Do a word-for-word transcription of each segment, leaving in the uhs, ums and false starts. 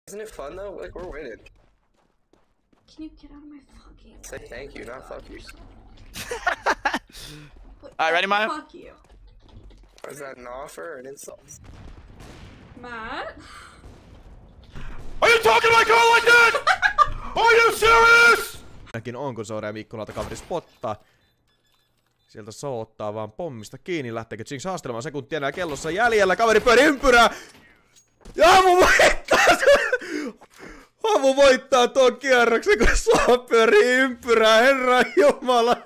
Isn't it fun though? Like, we're winning. Can you get out of my fucking Say way? thank you, not fuck you. Alright, ready, Maya? Fuck you. Is that an offer or an insult? Matt? Are you talking to my girl like that? Are you serious? Ainakin on, kun Sorea Mikkolalta kaveri spottaa. Sieltä Soo ottaa vaan pommista kiinni, lähteekö Jinx haastelemaan sekuntia enää kellossa jäljellä, kaveri pyöri ympyrää! Ja Amu voittaa! Amu voittaa tuon kierroksen, kun Soo pyörii ympyrää, herran jumala!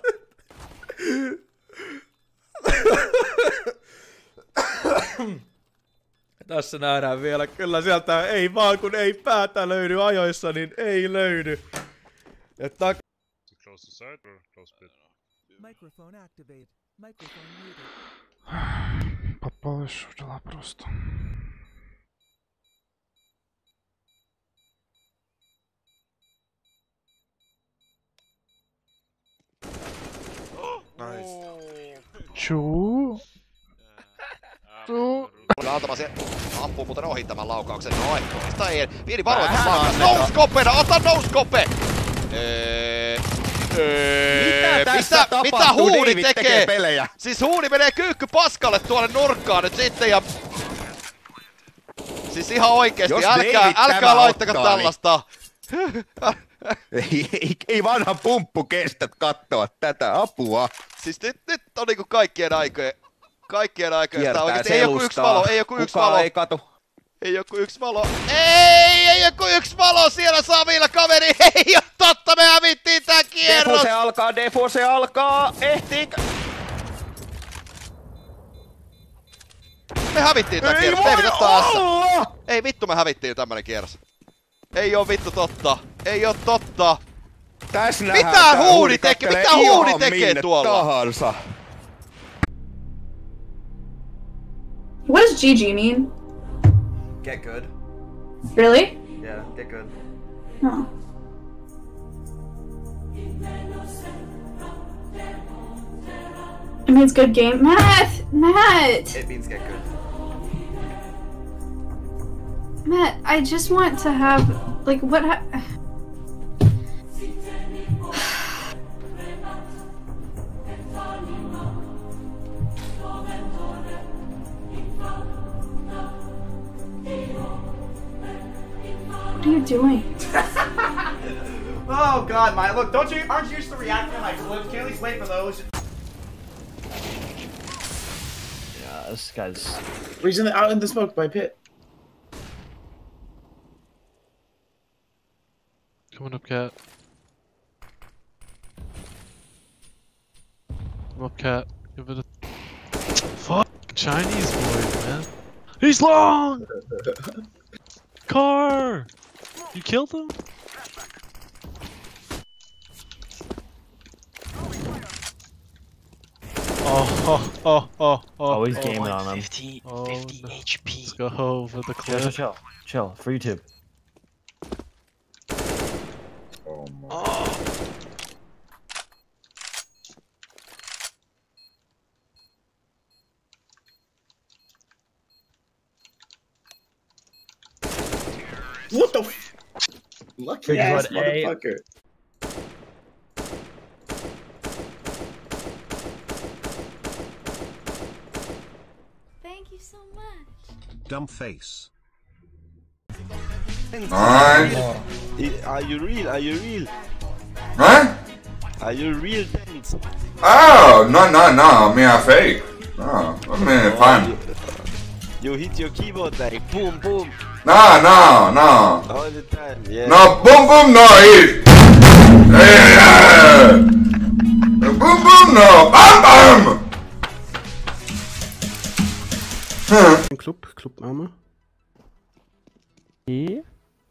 Tässä nähdään vielä, kyllä sieltä ei vaan kun ei päätä löydy ajoissa, niin ei löydy. Että Close the side or close bit? Microphone activate. Microphone muted. Попалась шутила просто. Nice. Chuu. Chuu. Altama se ampuu muuten ohi tämän laukauksen. Noin, oikeastaan ei. Pieni varoitus laukaus. Nouskopena, ota nouskope! Eee... Eee... Mitä tässä mitä, tapahtuu? mitä Huuni David tekee? tekee pelejä. Siis Huuni menee kyykky paskalle tuonne nurkkaan nyt sitten ja... Siis ihan oikeesti, Jos älkää, David älkää tämä laittako ottaa, tällaista. Ei, ei, ei vanha pumppu kestä katsoa tätä apua. Siis nyt, nyt on niinku kaikkien aikojen... Kaikkien aikojen. Tää Kiertää oikeesti ei joku yksi valo, ei joku yksi Kukaan valo. ei katu. Ei joku yksi valo. Ei, ei joku yksi valo siellä Savilla, kaveri. Ei oo totta, me hävittiin tää kierros. Defuse alkaa, defuse alkaa. Ehtiikö? Me hävittiin tää Ei kierros, voi David ottaa S. olla! Ei vittu, me hävittiin tämmönen kierros. Ei oo vittu totta. Ei oo totta. Tässä Mitä nähdään, tää Huuni tekee? kattelee Mitä Huuni ihan tekee minne tuolla? Tahansa. What does G G mean? Get good. Really? Yeah, get good. No. It means good game. Matt! Matt! It means get good. Matt, I just want to have, like, what ha- What are you doing? Oh god, Maya, look, don't you aren't you used to reacting to my flips? Can you at least wait for those? Yeah, this guy's He's in the, out in the smoke by pit. Coming up, cat. Come up, cat. Give it a. Fuck Chinese boy, man. He's long. Car. You killed him. Oh, oh, oh, oh, oh. always gaming on him. fifty, Oh, fifty no. H P. Let's go for the Chill, chill, clip. chill, chill. For YouTube. What the f- Lucky Big ass blood A. motherfucker. Thank you so much. Dumb face. Nice. Are you real? Are you real? Huh? Are you real dance? Oh, no, no, no. Me are fake. No, I mean fun. You hit your keyboard like boom boom No, no, no. all the time. Yeah. No, boom, boom, no. Hit. Yeah. Boom, boom, no. Bam, bam. Hm. Club, Clubname? Okay.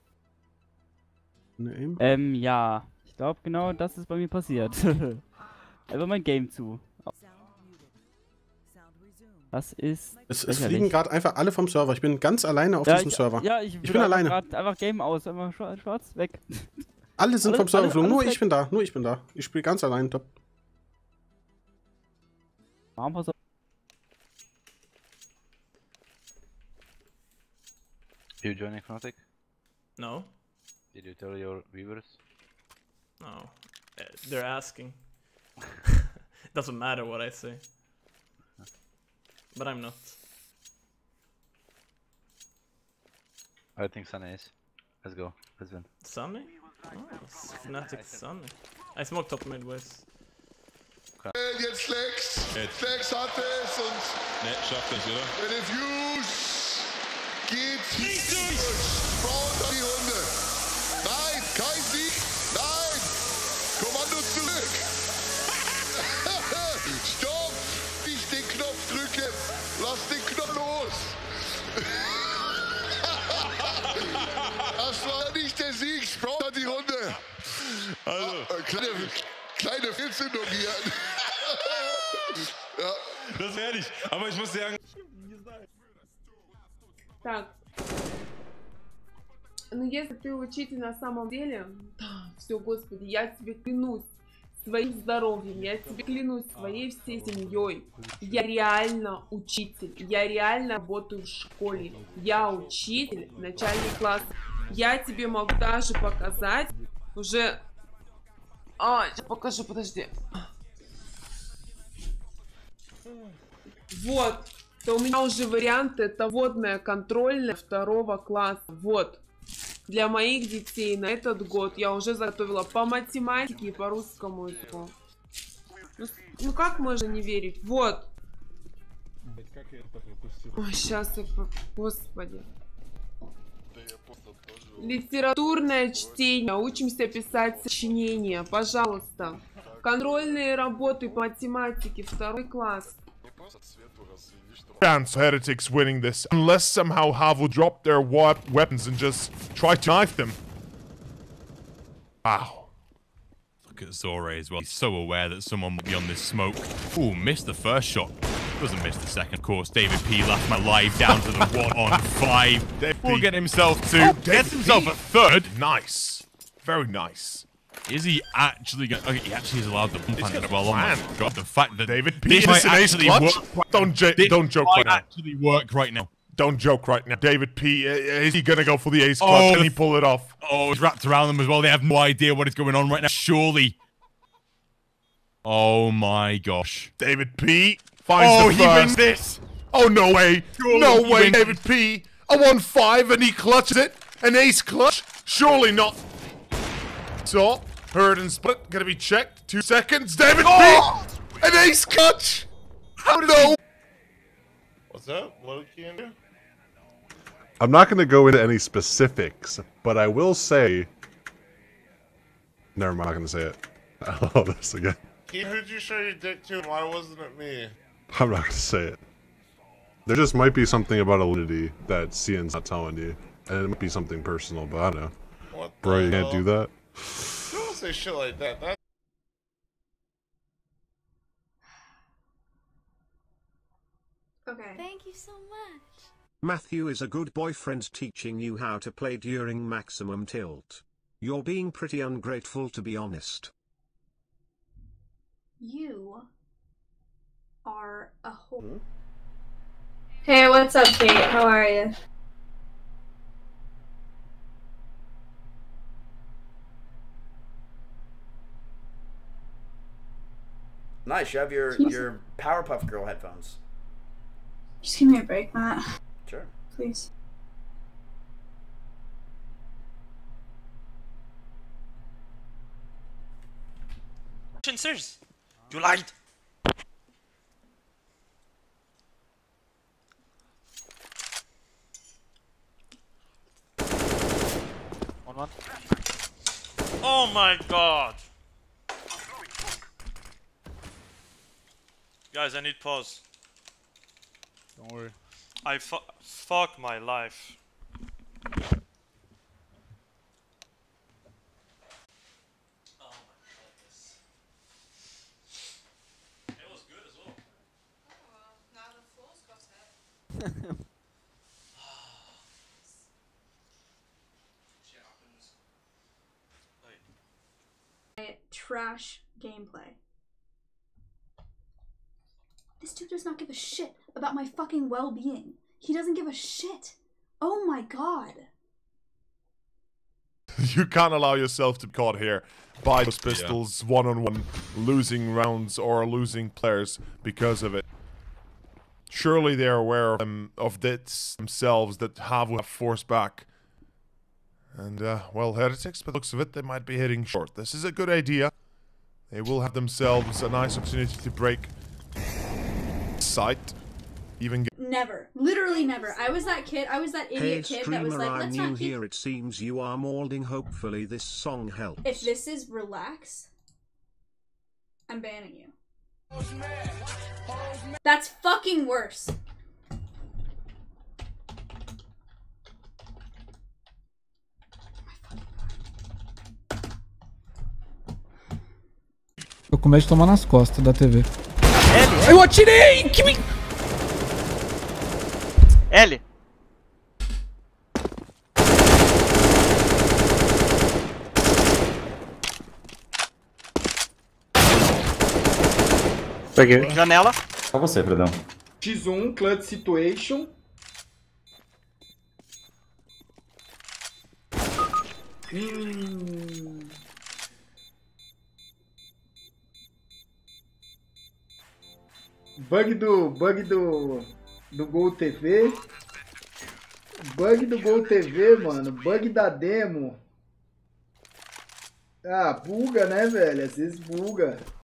Ne, Ähm, ja. Ich glaube, genau das ist bei mir passiert. Einfach mein Game zu. Das ist. Es, es lächerlich. fliegen gerade einfach alle vom Server. Ich bin ganz alleine auf ja, diesem ich, Server. Ja, ich, ich bin würde alleine. grad Einfach Game aus, einfach schwarz, schwarz weg. Alle sind Alle- vom Server alle- geflogen. Nur alles ich bin da. Nur ich bin da. Ich spiele ganz allein. Top. Warum was? You joining Fnatic? No. Did you tell your viewers? No. Uh, They're asking. Doesn't matter what I say. But I'm not. I think Sunny is. Let's go. Let's win. Sunny? Oh, Fnatic Sunny. I smoked top mid ways. Jetzt Flex. Flex hat es und Ne, schafft es, oder? mit den Views geht's nicht durch. Frauen an die Runde. Nein, kein Sieg. Nein. Kommando zurück. Stopp. Nicht den Knopf drücken. Lass den Knopf los. Das war nicht der Sieg. Frauen an die Runde. Also, äh, kleine, kleine Fehlzündung hier. Ja. Das ist ehrlich, aber ich muss sagen... Так. Ну если ты учитель на самом деле, да, все, Господи, я тебе клянусь своим здоровьем, я тебе клянусь своей всей семьей. Я реально учитель, я реально работаю в школе, я учитель, начальный класс. Я тебе могу даже показать уже... А, сейчас покажу, подожди. Вот. То у меня уже варианты, это водная контрольная второго класса. Вот. Для моих детей на этот год я уже заготовила по математике и по русскому языку. Ну, ну как можно не верить? Вот. Ой, сейчас я... Господи. Литературное чтение. Учимся писать сочинения. Пожалуйста. Контрольные работы по математике. Второй класс. Chance Heretics winning this unless somehow Havu drop their wa weapons and just try to knife them. Wow. Look at Zore as well. He's so aware that someone will be on this smoke. Ooh, missed the first shot. Doesn't miss the second. Of course, David P last man alive down to the one on five. Will get himself two. Oh, Gets himself a third. Nice. Very nice. Is he actually going? Okay, he actually is allowed the plant as well. Oh my god, the fact that David P this might an ace actually clutch. work. Don't j This don't joke might right now. actually work right now. Don't joke right now. David P, uh, is he gonna go for the ace clutch? Oh, Can he pull it off? Oh, it's wrapped around them as well. They have no idea what is going on right now. Surely. Oh my gosh. David P finds Oh, the he first. wins this. Oh no way. Surely no he way. wins. David P. A one five and he clutches it. An ace clutch. Surely not. So, heard and split. Gonna be checked. Two seconds. David Oh! P. An ace clutch. How no? What's up? What can you do? I'm not going to go into any specifics, but I will say... Never mind, I'm not going to say it. I love this again. Who did you show your dick to and why wasn't it me? I'm not going to say it. There just might be something about Alinity that Cian's not telling you. And it might be something personal, but I don't know. What the Bro, you can't hell? do that? Don't say shit like that. That Okay. Thank you so much. Matthew is a good boyfriend teaching you how to play during maximum tilt. You're being pretty ungrateful, to be honest. You are a whole. Hey, what's up, Kate? How are you? Nice, you have your, Jeez. your Powerpuff Girl headphones. Just give me a break, Matt. Sure. Please. Sirs, you lied. One one. Oh my god. Guys, I need pause. Don't worry. I fu fuck my life. Oh my goodness. It was good as well. Oh, now the floor's got it. Shit happens. Wait. Trash gameplay. This dude does not give a shit about my fucking well-being. He doesn't give a shit. Oh my god. You can't allow yourself to be caught here by those pistols one-on-one, losing rounds or losing players because of it. Surely they're aware of, them, of this themselves, that have will have force back. And, uh, well, Heretics, by the looks of it, they might be hitting short. This is a good idea. They will have themselves a nice opportunity to break sight. Even get Never. Literally never. I was that kid, I was that idiot Hey kid that was streamer, like, I'm let's new not keep... here. It seems you are molding. Hopefully this song helps. If this is relax, I'm banning you. That's fucking worse. Eu começo a tomar nas costas da T V. L. Eu atirei! Que me... L. Peguei. Janela. Só você, Fredão. X um, Clutch Situation. Hum. Bug do. Bug do. Do Gol T V. Bug do Gol T V, mano. Bug da demo. Ah, buga, né, velho? Às vezes buga.